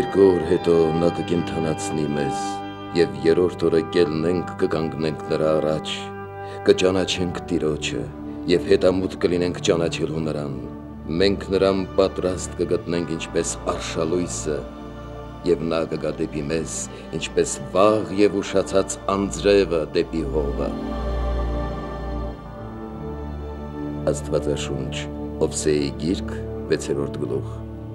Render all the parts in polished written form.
Երկու օր հետո նա կկենդանացնի մեզ, և երրորդ օրը կելնենք կկանգնենք նրա առաջ, կճանաչենք Տիրոջը, և հետամուտ կլինենք ճանաչելու նրան, մենք նրան պատրաստ կգտնենք ինչպես արշալույսը, և նա կգա դեպի մեզ, ինչպես վաղ և ուշացած անձրևը դեպի հողը։ Աստվածաշունչ, Հովսեի գիրք, 6-րդ գլուխ։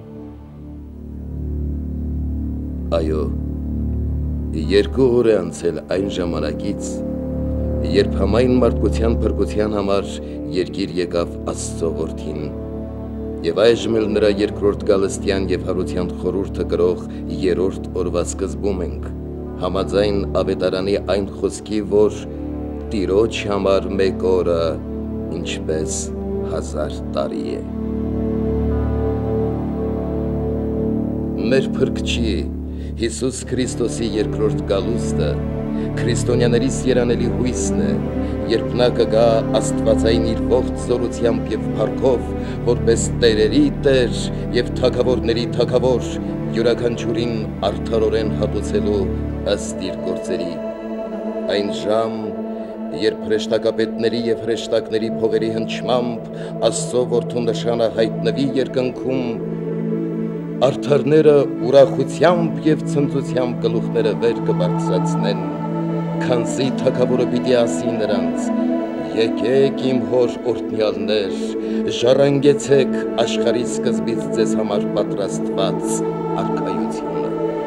Այո, երկու օր է անցել այն ժամանակից, երբ համայն մարդկության փրկության համար երկիր եկավ Աստծո որդին, և այժմ էլ նրա երկրորդ գալստյան և հարության խորհուրդը կրող երրորդ օրվա սկզբում ենք, համաձայն ավետարանի այն խոսքի, որ Տիրոջ համար մեկ օրը ինչպես 1000 տարի է։ Մեր փրկչի Հիսուս Քրիստոսի երկրորդ գալուստը քրիստոնյաներիս երանելի հույսն է, երբ նա կգա աստվածային իր ողջ զորությամբ և փառքով, որպես տերերի Տեր և թագավորների թագավոր, յուրաքանչյուրին արդարորեն հատուցելու ըստ իր գործերի։ Այն ժամ, երբ հրեշտակապետների և հրեշտակների փողերի հնչմամբ Աստծո որդու նշանը հայտնվի երկնքում, արդարները ուրախությամբ և ցնծությամբ գլուխները վեր կբարձրացնեն, քանզի թագավորը պիտի ասի նրանց. «Եկեք իմ հոր օրհնյալներ, ժառանգեցեք աշխարհի սկզբից ձեզ համար պատրաստված արքայությունը»։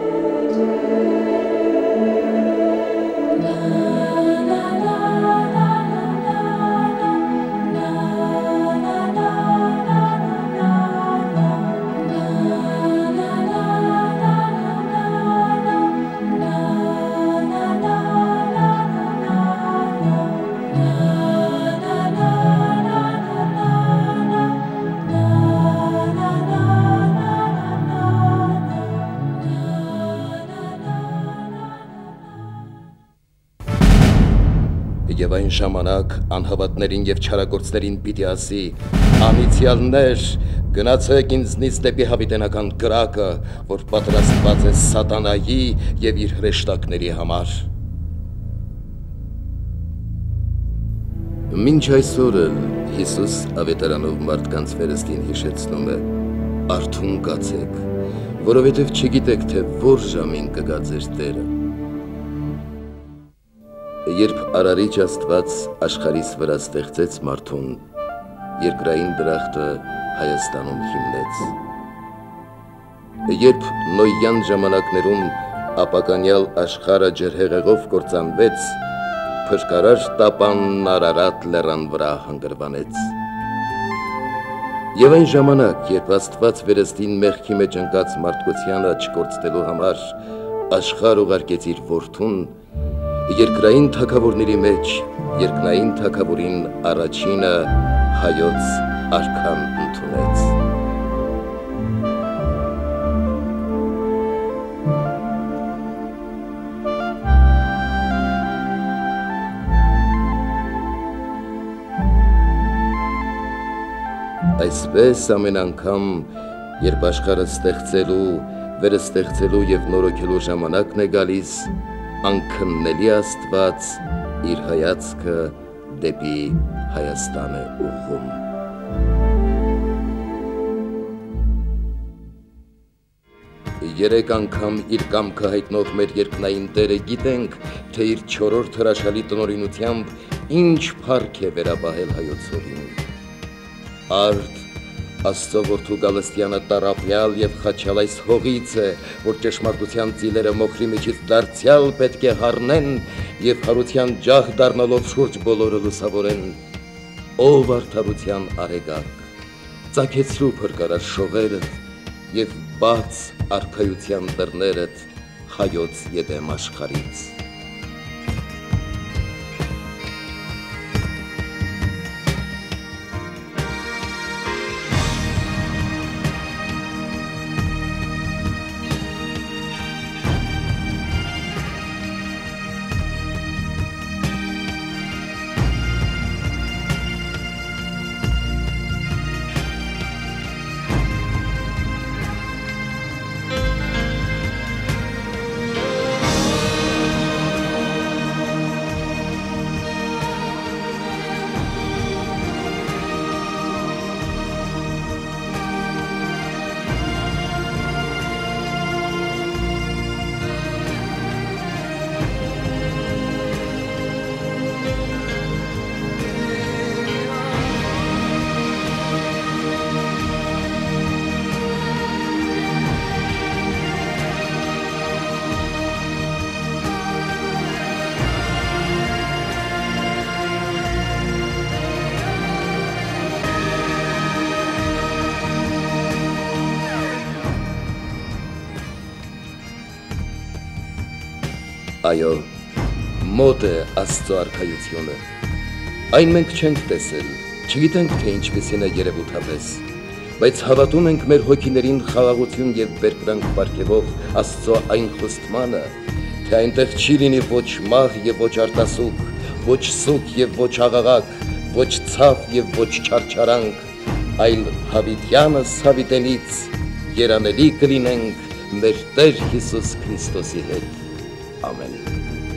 Եվ այն ժամանակ անհավատներին և չարագործներին պիտի ասի. «Անիծյալներ, գնացեք ինձնից դեպի հավիտենական կրակը, որ պատրաստված է սատանայի և իր հրեշտակների համար»։ Մինչ այսօր էլ Հիսուս ավետարանով մարդկանց վերստին հիշեցնում է. «Արթուն կացեք, որովհետև չգիտեք, թե որ ժամին կգա ձեր Տերը»։ Երբ Արարիչ Աստված աշխարհիս վրա ստեղծեց մարդուն, երկրային դրախտը Հայաստանում հիմնեց։ Երբ Նոյյան ժամանակներում ապականյալ աշխարհը ջրհեղեղով կործանվեց, փրկարար տապանն Արարատ լեռան վրա հանգրվանեց։ Եվ այն ժամանակ, երբ Աստված վերստին մեղքի մեջ ընկած մարդկությանը չկորցնելու համար աշխարհ ուղարկեց իր որդուն, երկրային թագավորների մեջ երկնային թագավորին առաջինը հայոց արքան ընդունեց։ Այսպես ամեն անգամ, երբ աշխարհը ստեղծելու, վերստեղծելու և նորոգելու ժամանակն է գալիս, անքննելի Աստված իր հայացքը դեպի Հայաստան է ուղղում։ Երեք անգամ իր կամքը հայտնող մեր երկնային Տերը գիտենք, թե իր չորրորդ հրաշալի տնօրինությամբ ինչ փառք է վերապահել հայոց հողին։ Արդ Աստծո որդու գալստյանը տառապյալ և խաչյալ այս հողից է, որ ճշմարտության ծիլերը մոխրի միջից դարձյալ պետք է հառնեն և հարության ջահ դառնալով շուրջ բոլորը լուսավորեն։ Ով արդարության արեգակ, ծագեցրու փրկարար շողերդ և բաց արքայության դռներդ հայոց ետեմ աշխարհից։ Այո, մոտ է Աստծո արքայությունը։ Այն մենք չենք տեսել, չգիտենք, թե ինչպիսին է երևութապես, բայց հավատում ենք մեր հոգիներին խաղաղություն եւ բերկրանք պարգևող Աստծո այն խոստմանը, թե այնտեղ չի լինի ոչ մահ եւ ոչ արտասուք, ոչ սուգ եւ ոչ աղաղակ, ոչ ցավ եւ ոչ չարչարանք, այլ հավիտյանս հավիտենից երանելի կլինենք մեր Տեր Հիսուս Քրիստոսի հետ։ Ամեն։